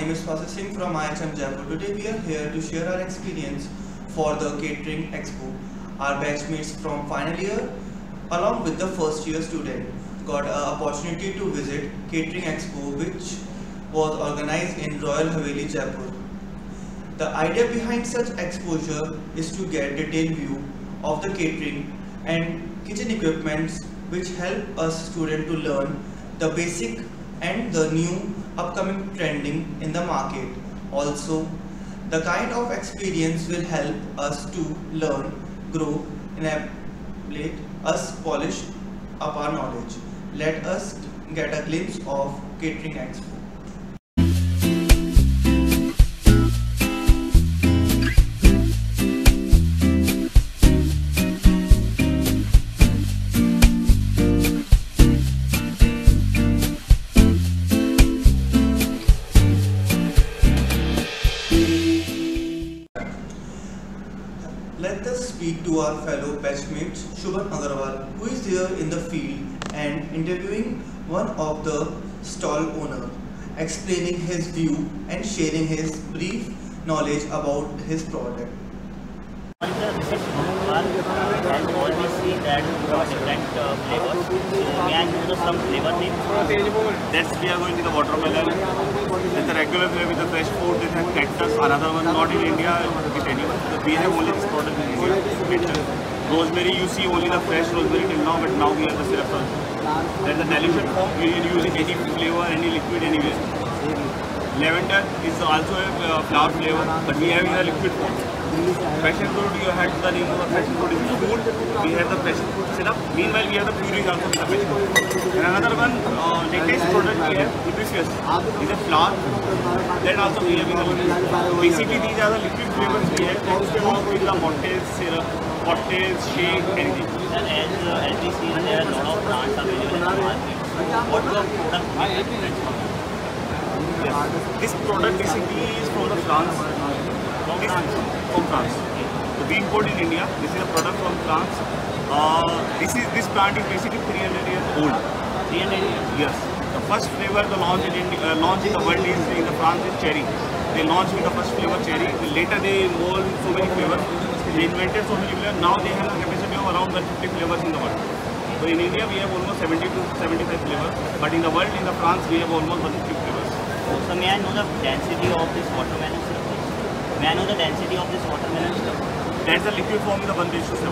name is Fasil Singh from IHM Jaipur. Today we are here to share our experience for the Catering Expo. Our batchmates from final year along with the first year student got an opportunity to visit Catering Expo, which was organized in Royal Haveli, Jaipur. The idea behind such exposure is to get detailed view of the catering and kitchen equipments, which help us students to learn the basic and the new upcoming trending in the market. Also, the kind of experience will help us to learn, grow, enable us polish up our knowledge. Let us get a glimpse of Catering Expo. Let us speak to our fellow batchmate Shubham Agarwal, who is here in the field and interviewing one of the stall owner, explaining his view and sharing his brief knowledge about his product. On the visit and always see that different flavors. So may I know some flavor names? That's we are going to the watermelon. There's the regular flavor with the fresh food. They have cactus. Another one not in India with anyone. We have only this product in India. Rosemary, you see only the fresh rosemary till now, but now we have the syrup also. That's the dilution form. You can use any flavor, any liquid, anywhere. Lavender is also a flower flavor, but we have in a liquid form. Passion fruit, you had the name of the passion fruit is food. We have the passion fruit syrup. Meanwhile, we have the puree also with the passion fruit. And another one, latest product we have, Hibiscus, is a flower. That also we have in the liquid. Basically, these are the liquid flavors we have. That's food with the mocktails, syrup, cocktails, shake, anything. And as we see, there are a lot of plants available in the market. What the product is different from? Yes. This product basically is from the France. From France. So we import in India. This is a product from France. This plant is basically 300 years old. 300 years? Yes. The first flavor the launch in the world is in the France is cherry. They launched with the first flavor cherry. Later they involved so many flavors. They invented so many flavors. Now they have a capacity of around 150 flavors in the world. So in India we have almost 70 to 75 flavors. But in the world, in the France, we have almost 150 flavors. So may I know the density of this watermelon syrup? May I know the density of this watermelon syrup? That's the liquid form in the 1:7.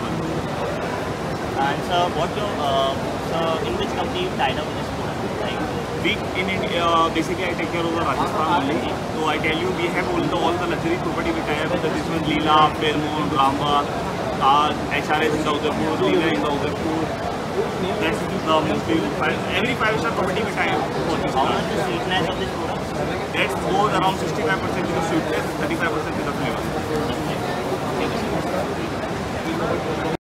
And sir, in which company you tied up with this product? Like, We in India, basically I take care of the Rajasthan only. So I tell you, we have all the luxury property we tie up with this one, Leela, Fairmont, Ramba, Taj, HRS in the Udaipur, Leela in the Udaipur. That's the mostly every 5-star property we tie up for this. how much is the sweetness of this product? That goes around 65% with the sweetness, 35% with the flavor. Thank you, sir.